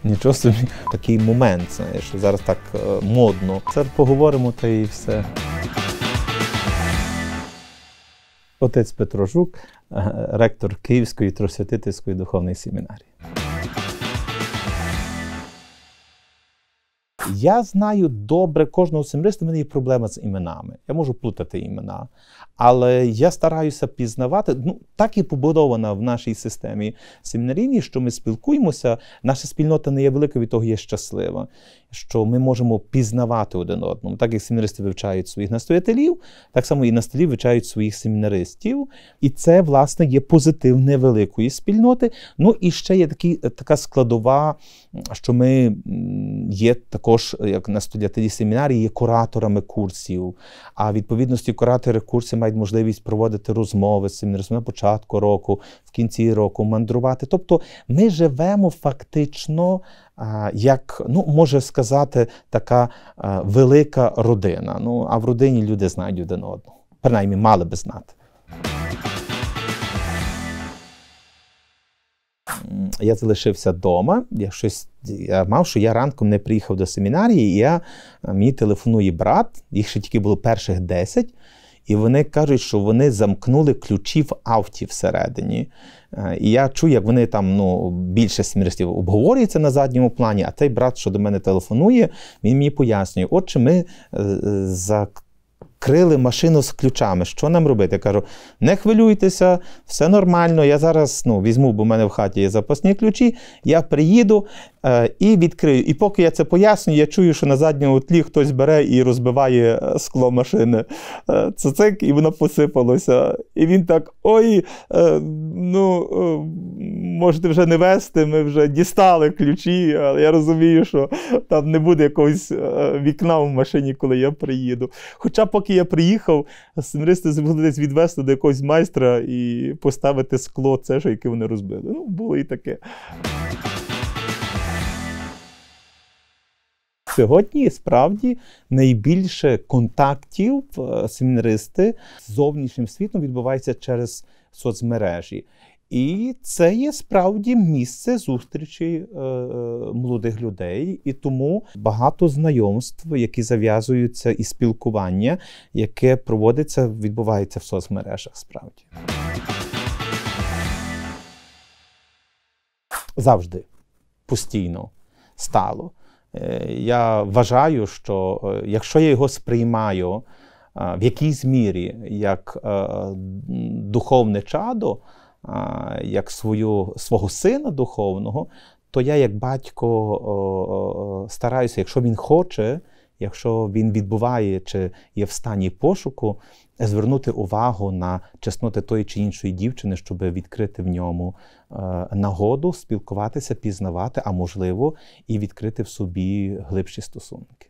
Нічого собі, такий момент, знаєш, що зараз так модно. Це поговоримо, та і все. Отець Петро Жук, ректор Київської Трьохсвятительської духовної семінарії. Я знаю добре кожного семінариста, в мене є проблема з іменами. Я можу плутати імена. Але я стараюся пізнавати, так і побудована в нашій системі семінарійній, що ми спілкуємося, наша спільнота не є велика, від того є щаслива, що ми можемо пізнавати один одному. Так як семінаристи вивчають своїх настоятелів, так само і настоятелі вивчають своїх семінаристів. І це, власне, є позитив невеликої спільноти. Ну і ще є така складова, що ми є також, як настоятелі семінарії, є кураторами курсів. А відповідності куратори курсів мають можливість проводити розмови з семінаристами на початку року, в кінці року, мандрувати. Тобто ми живемо фактично як, може сказати, така велика родина. А в родині люди знають один одного. Принаймні, мали би знати. Я залишився вдома. Я мав, що я ранком не приїхав до семінарії, і мені телефонує брат, їх ще тільки було перших 10, і вони кажуть, що вони замкнули ключі в авті всередині. І я чую, як вони там, більше семінаристів обговорюються на задньому плані, а той брат, що до мене телефонує, він мені пояснює, отче, ми закрили машину з ключами, що нам робити? Я кажу, не хвилюйтеся, все нормально, я зараз візьму, бо в мене в хаті є запасні ключі, я приїду і відкрию. І поки я це пояснюю, я чую, що на задньому тлі хтось бере і розбиває скло машини. Цик, і воно посипалося. І він так, можете вже не вести, ми вже дістали ключі, але я розумію, що там не буде якогось вікна в машині, коли я приїду. Хоча поки я приїхав, семінаристи змогли десь відвести до якогось майстра і поставити скло, яке вони розбили. Було і таке. Сьогодні, справді, найбільше контактів семінаристи з зовнішнім світом відбувається через соцмережі. І це є справді місце зустрічі молодих людей. І тому багато знайомств, які зав'язуються, і спілкування, яке проводиться, відбувається в соцмережах справді. Завжди. Постійно. Стало. Я вважаю, що якщо я його сприймаю в якійсь мірі як духовне чадо, як свого сина духовного, то я як батько стараюся, якщо він хоче, якщо він відбуває чи є в стані пошуку, звернути увагу на чесноти тої чи іншої дівчини, щоб відкрити в ньому нагоду, спілкуватися, пізнавати, а можливо і відкрити в собі глибші стосунки.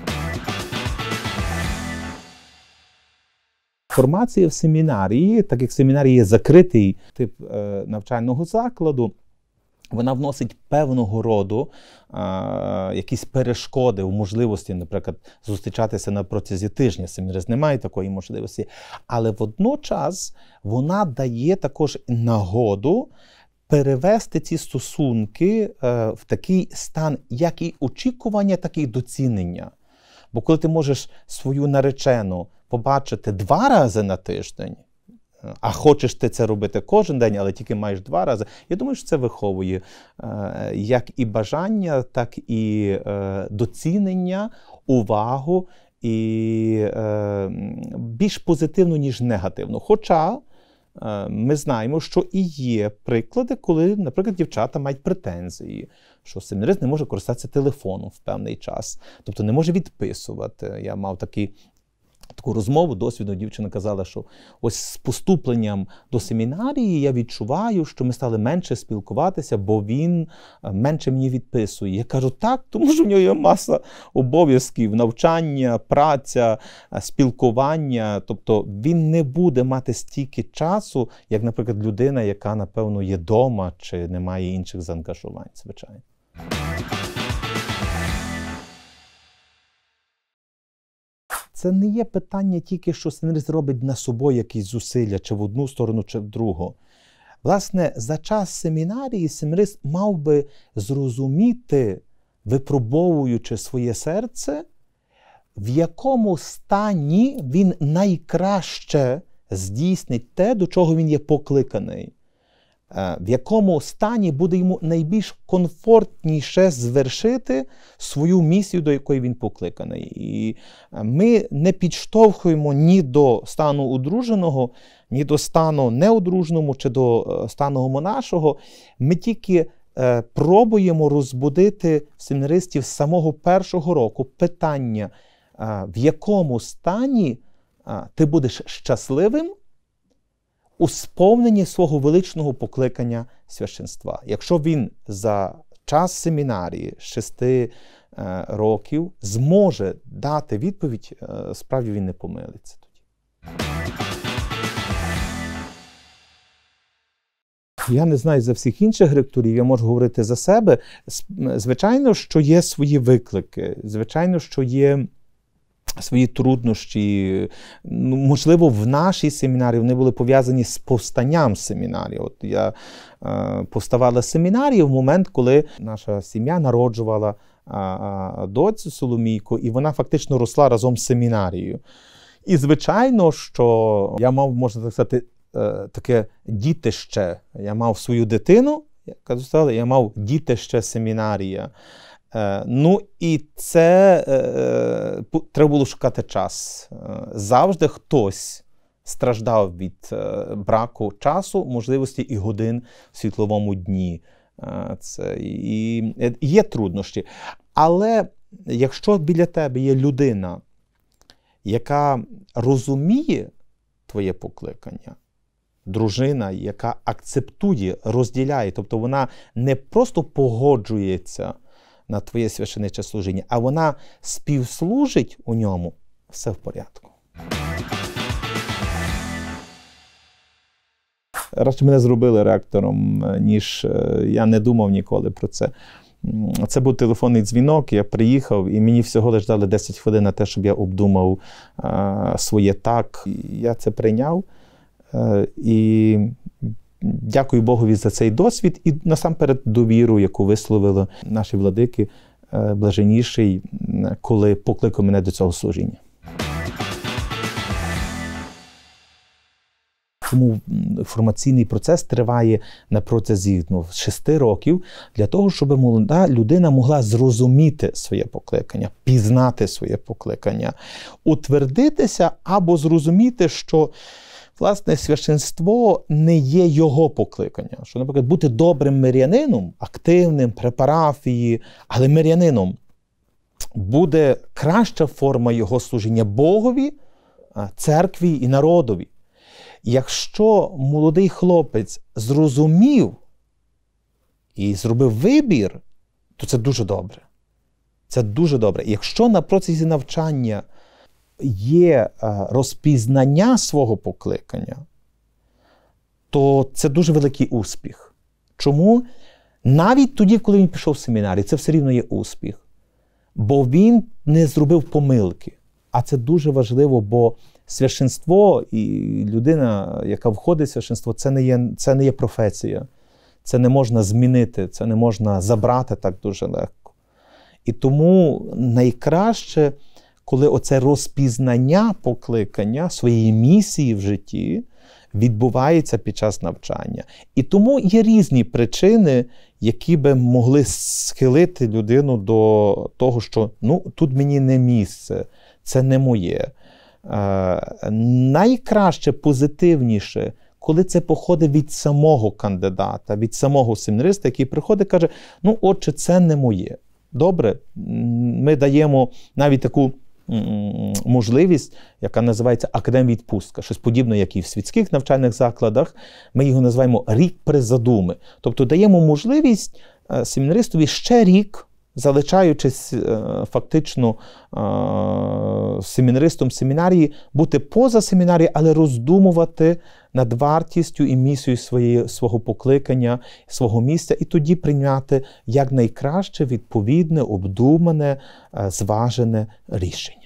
Формація в семінарії, так як семінарій є закритий тип навчального закладу, вона вносить певного роду якісь перешкоди в можливості, наприклад, зустрічатися на протязі тижня. Семінарист не має такої можливості. Але водночас вона дає також нагоду перевести ці стосунки в такий стан як і очікування, так і доцінення. Бо коли ти можеш свою наречену побачити 2 рази на тиждень, а хочеш ти це робити кожен день, але тільки маєш 2 рази, я думаю, що це виховує як і бажання, так і доцінення, увагу, і більш позитивно, ніж негативно. Хоча ми знаємо, що і є приклади, коли, наприклад, дівчата мають претензії, що семінарист не може користатися телефоном в певний час, тобто не може відписувати. Я мав таку розмову, досвідну, дівчина казала, що ось з поступленням до семінарії я відчуваю, що ми стали менше спілкуватися, бо він менше мені відписує. Я кажу, так, тому що в нього є маса обов'язків, навчання, праця, спілкування. Тобто він не буде мати стільки часу, як, наприклад, людина, яка, напевно, є вдома чи не має інших заангажувань, звичайно. Це не є питання тільки, що семінарист робить на собою якісь зусилля, чи в одну сторону, чи в другу. Власне, за час семінарії семінарист мав би зрозуміти, випробовуючи своє серце, в якому стані він найкраще здійснить те, до чого він є покликаний. В якому стані буде йому найбільш комфортніше звершити свою місію, до якої він покликаний. І ми не підштовхуємо ні до стану одруженого, ні до стану неодруженому, чи до стану монашого. Ми тільки пробуємо розбудити в семінаристів з самого першого року питання, в якому стані ти будеш щасливим у сповненні свого величного покликання священства. Якщо він за час семінарії 6 років зможе дати відповідь, справді він не помилиться тоді. Я не знаю за всіх інших ректорів, я можу говорити за себе. Звичайно, що є свої виклики, звичайно, що є свої труднощі. Можливо, в нашій семінарії вони були пов'язані з повстанням семінарії. От я повставала семінарія в момент, коли наша сім'я народжувала доцю Соломійку, і вона фактично росла разом з семінарією. І, звичайно, що я мав, можна так сказати, таке дітище. Я мав свою дитину, я мав дітище семінарія. Ну і це треба було шукати час. Завжди хтось страждав від браку часу, можливості і годин в світловому дні. Це і є труднощі. Але якщо біля тебе є людина, яка розуміє твоє покликання, дружина, яка акцептує, розділяє, тобто вона не просто погоджується на твоє священиче служіння, а вона співслужить у ньому, все в порядку. Радше мене зробили ректором, ніж я не думав ніколи про це. Це був телефонний дзвінок, я приїхав, і мені всього лише дали 10 хвилин на те, щоб я обдумав своє так. Я це прийняв, і дякую Богові за цей досвід і насамперед довіру, яку висловили наші владики, блаженніший, коли покликав мене до цього служіння. Тому формаційний процес триває на протязі 6 років для того, щоб молода людина могла зрозуміти своє покликання, пізнати своє покликання, утвердитися або зрозуміти, що власне священство не є його покликання. Що, наприклад, бути добрим мирянином, активним при парафії, але мирянином буде краща форма його служіння Богові, церкві і народові. Якщо молодий хлопець зрозумів і зробив вибір, то це дуже добре. Це дуже добре. Якщо на протязі навчання є розпізнання свого покликання, то це дуже великий успіх. Чому? Навіть тоді, коли він пішов в семінарій, це все рівно є успіх. Бо він не зробив помилки. А це дуже важливо, бо священство і людина, яка входить в священство, це не є професія. Це не можна змінити, це не можна забрати так дуже легко. І тому найкраще, коли оце розпізнання покликання своєї місії в житті відбувається під час навчання. І тому є різні причини, які би могли схилити людину до того, що тут мені не місце, це не моє. Найкраще, позитивніше, коли це походить від самого кандидата, від самого семінариста, який приходить і каже, отче, це не моє. Добре, ми даємо навіть таку можливість, яка називається академ-відпустка. Щось подібне, як і в світських навчальних закладах. Ми його називаємо рік призадуми. Тобто даємо можливість семінаристові ще рік, залишаючись фактично семінаристом семінарії, бути поза семінарією, але роздумувати над вартістю і місією свого покликання, свого місця, і тоді прийняти якнайкраще, відповідне, обдумане, зважене рішення.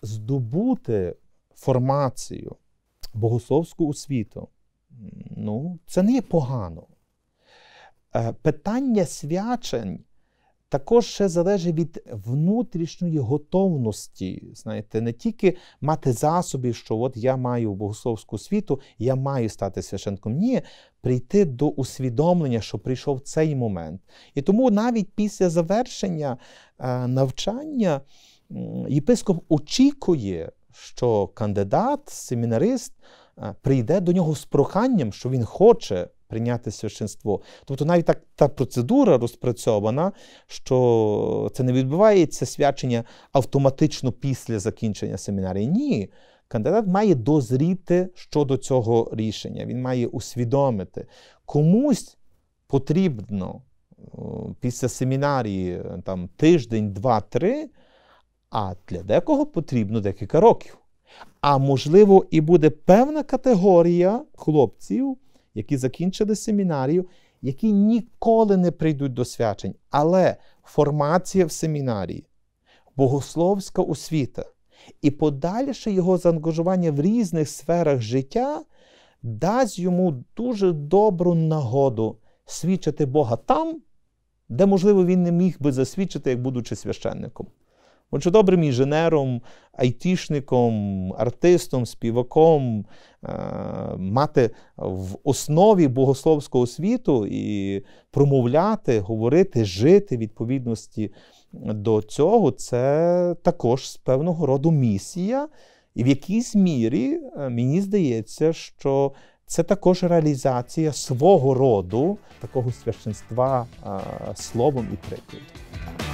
здобути формацію, богословську освіту, ну, це не є погано. Питання свячень також ще залежить від внутрішньої готовності. Знаєте, не тільки мати засоби, що от я маю богословську освіту, я маю стати священником. Ні, прийти до усвідомлення, що прийшов цей момент. І тому навіть після завершення навчання єпископ очікує, що кандидат, семінарист прийде до нього з проханням, що він хоче прийняти священство. Тобто навіть та процедура розпрацьована, що це не відбувається свячення автоматично після закінчення семінарії. Ні. Кандидат має дозріти щодо цього рішення. Він має усвідомити. Комусь потрібно після семінарії там, тиждень, 2-3, а для декого потрібно декілька років. А можливо і буде певна категорія хлопців, які закінчили семінарію, які ніколи не прийдуть до свячень. Але формація в семінарії, богословська освіта і подальше його заангажування в різних сферах життя дасть йому дуже добру нагоду свідчити Бога там, де, можливо, він не міг би засвідчити, як будучи священником. Отже, добрим інженером, айтішником, артистом, співаком, мати в основі богословську освіту і промовляти, говорити, жити в відповідності до цього, це також з певного роду місія. І в якійсь мірі, мені здається, що це також реалізація свого роду такого священства словом і прикладом.